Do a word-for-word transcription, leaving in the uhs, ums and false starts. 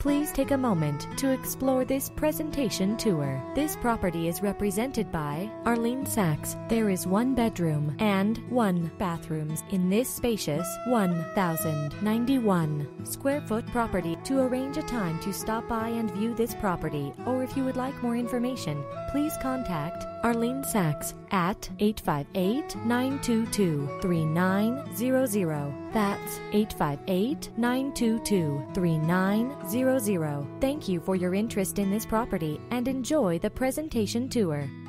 Please take a moment to explore this presentation tour. This property is represented by Arlene Sachs. There is one bedroom and one bathrooms in this spacious one thousand ninety-one square foot property. To arrange a time to stop by and view this property, or if you would like more information, please contact Arlene Sachs at eight five eight, nine two two, three nine zero zero. That's eight five eight, nine two two, three nine zero zero. Thank you for your interest in this property and enjoy the presentation tour.